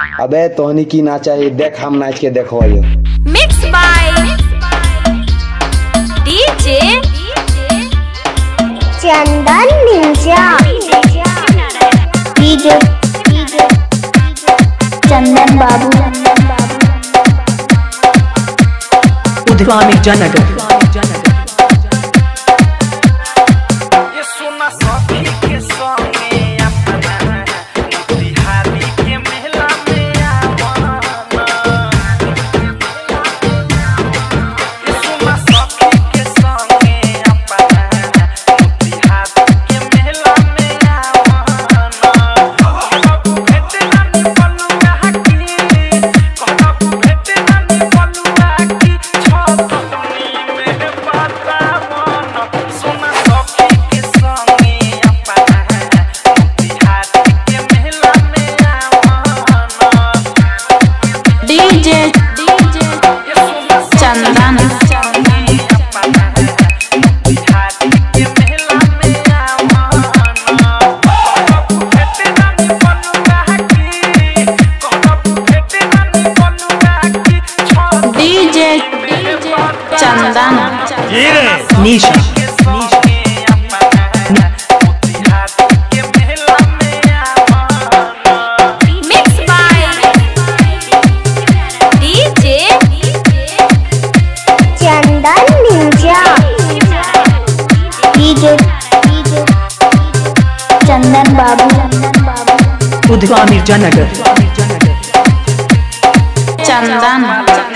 अबे तोहनी की ना चाहिए, देख हम नाच के देखो। Mix by DJ Chandan ninja, DJ Chandan Babu, उद्यमी Janak. Nisha mix by DJ Chandan ninja, DJ Chandan Babu, उद्यमी Janak. Chandan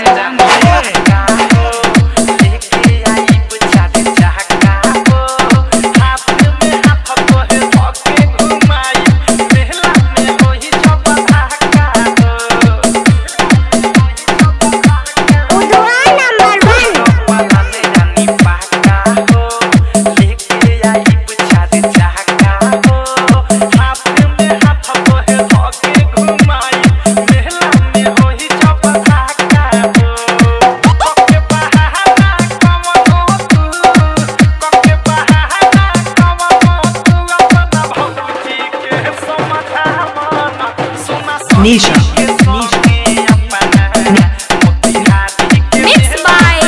Nisha mix by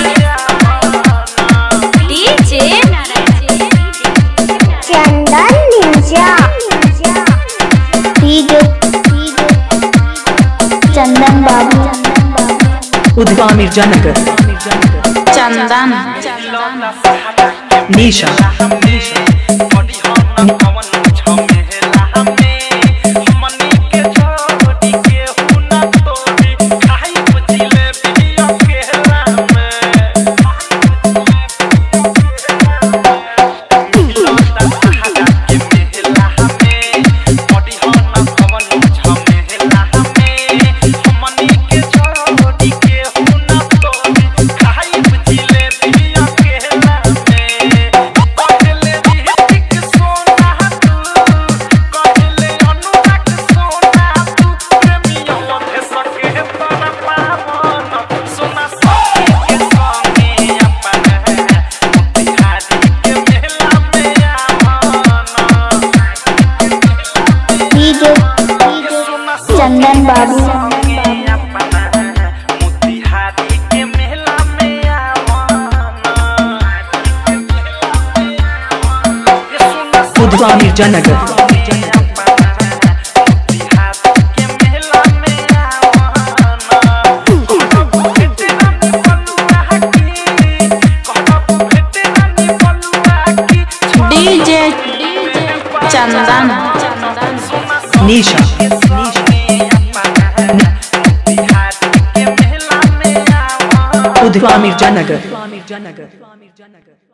DJ Chandan ninja, DJ Chandan Babu, उद्यमी जनक। चंदन निशा चंदन बाबू, उद्यमी जनक। डीजे चंदन निशा उद्यमी जनक।